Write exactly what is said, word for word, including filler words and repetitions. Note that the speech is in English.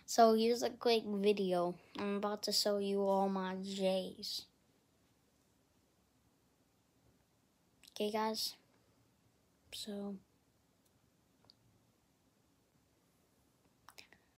So here's a quick video. I'm about to show you all my J's. Okay, guys? So...